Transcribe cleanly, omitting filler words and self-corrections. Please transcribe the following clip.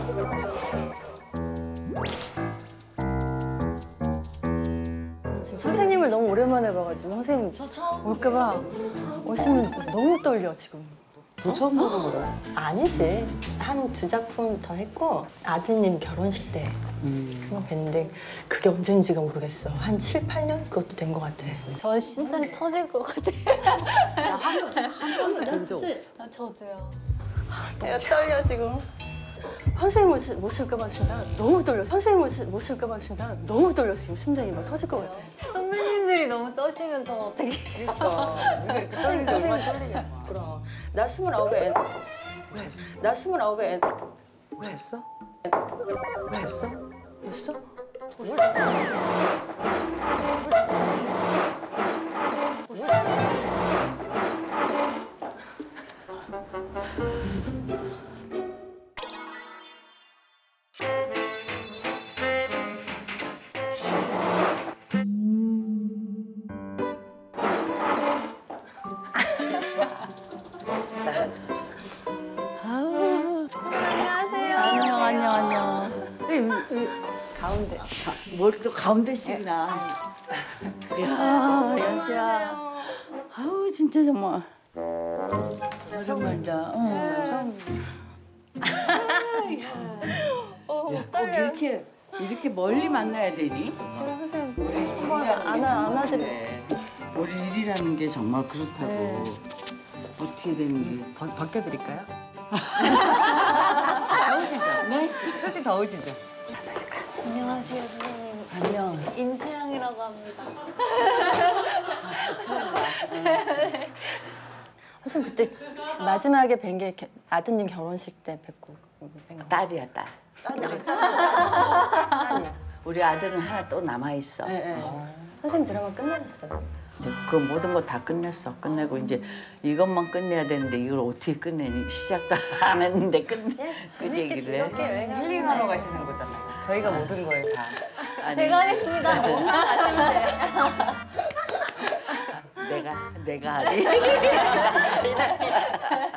지금 선생님을 너무 오랜만에 봐가지고 선생님 올까봐 오시면 너무 떨려 지금. 너 처음 보는 거야? 아니지. 한 2작품 더 했고 아드님 결혼식 때 한번 뵀는데 그게 언제인지가 모르겠어. 한 7, 8년? 그것도 된 것 같아. 전 진짜 터질 것 같아. 한 번도 본 적 없어. 저도요. 내가 떨려 지금. 선생님 모실까봐 진짜 너무 떨려. 선생님 모실까봐 진짜 너무 떨려. 지금 심장이 막 터질 것 같아. 선배님들이 너무 떠시면 전 어떻게? 그러니까 우리가 이렇게 떨리는데 얼마나 떨리겠어. 그럼 나 29에 나 29에 오셨어? 오셨어? 있어? 안녕. 가운데. 뭘 또 가운데씩이나. 이야, 연수야. 아우, 진짜 정말. 오랜만이다. 처음. 이렇게 멀리 만나야 되니? 지금 선생님 한번 안아드려. 우리 일이라는 게 정말 그렇다고. 네. 어떻게 되는지. 바뀌어드릴까요? 더우시죠? 네? 솔직히 더우시죠? 안녕하세요, 선생님. 안녕. 임수영이라고 합니다. 선생님 그때 마지막에 뵌 게 아드님 결혼식 때 뵙고 뵌 거. 딸이야, 딸. 딸이야. 우리 아들은 하나 또 남아있어. 네. 선생님 드라마 끝나셨어요? 그 모든 거 다 끝냈어. 끝내고 이제 이것만 끝내야 되는데 이걸 어떻게 끝내니? 시작도 안 했는데 재밌게 즐겁게 여행하는 힐링하러 가시는 거잖아요. 저희가 모든 걸 다. 아니, 제가 하겠습니다. 내가 하리.